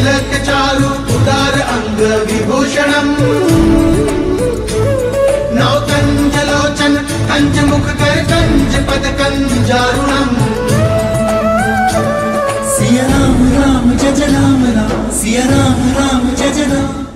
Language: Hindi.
तिलक चारु उदार अंग विभूषणम् नौ कंज लोचन कंज मुख कर कंज पद कंजारुणम् सिया राम राम जय जय राम राम, सिया राम राम जय जय राम।